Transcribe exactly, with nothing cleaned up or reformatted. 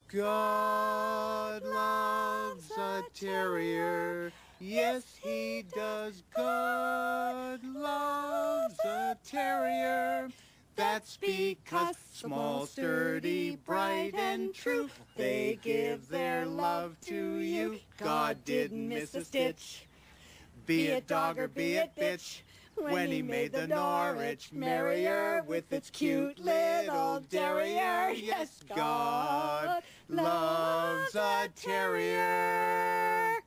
God loves a terrier. Yes, he does. God loves a terrier. That's because small, sturdy, bright, and true, they give their love to you. God didn't miss a stitch. Be it dog or be it bitch, when he made the Norwich Terrier with its cute little derriere. Yes, God loves a terrier.